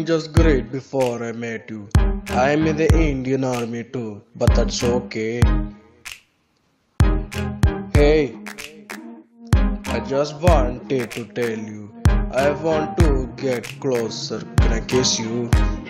doing just great before I met you. I'm in the Indian Army too, but that's okay. Hey, I just wanted to tell you, I want to get closer. Can I kiss you?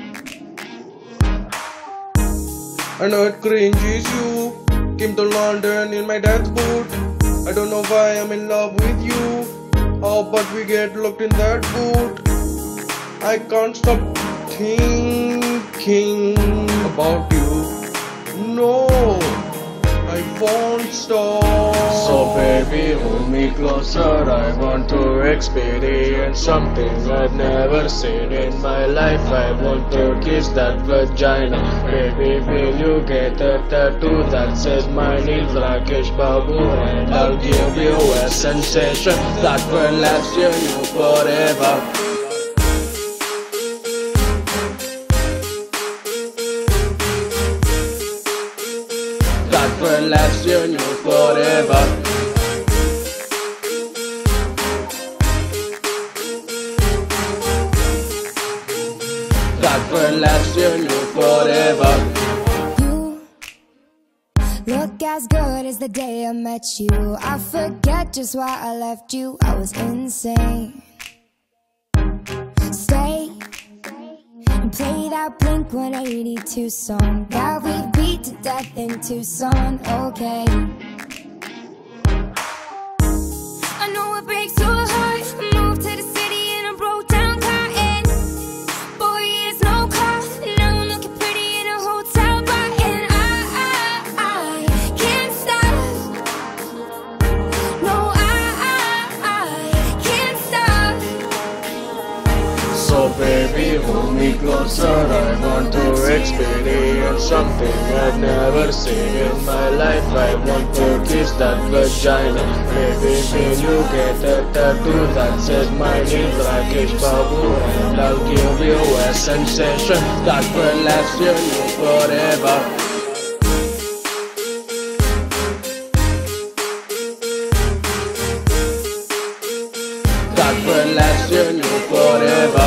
I know it cringes you. Came to London in my death boot. I don't know why I'm in love with you. How about we get locked in that boot? I can't stop thinking about you. No, I won't stop. So baby, hold me closer. I want to experience something I've never seen in my life. I want to kiss that vagina. Baby, will you get a tattoo that says my name's Rakesh Babu, and I'll give you a sensation that will last you forever. That will last you forever. That will last you forever. You look as good as the day I met you. I forget just why I left you. I was insane. Stay and play that Blink-182 song that we beat to death in Tucson. Okay, I know it breaks your heart. I moved to the city in a broke down car, and boy, it's no car. Now I'm looking pretty in a hotel bar, and I can't stop. No, I can't stop. So baby, hold me closer. I want to experience something I've never seen in my life. I want to kiss that vagina. Baby, will you get a tattoo that says my name's Rakesh Babu, and I'll give you a sensation that will last you forever. That will last you forever.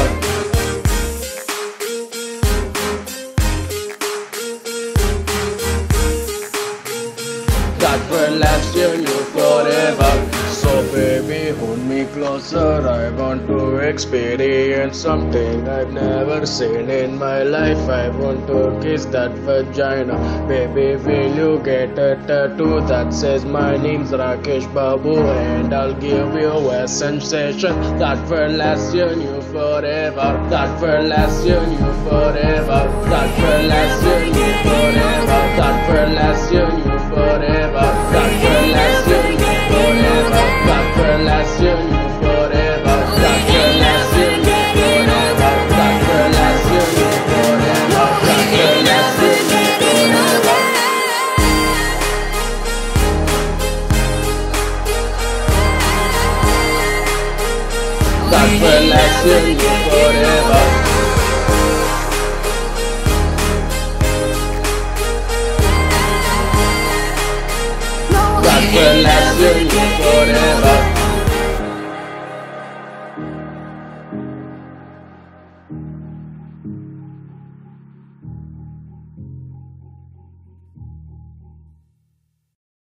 That will last you forever. So baby, hold me closer. I want to experience something I've never seen in my life. I want to kiss that vagina. Baby, will you get a tattoo that says my name's Rakesh Babu, and I'll give you a sensation that will last you forever. That will last you forever. That will last you forever. That will last you forever. That will last you forever. That will last you forever. That will last you forever. That will last you forever. That will last you forever. That will last you forever. That will last you forever.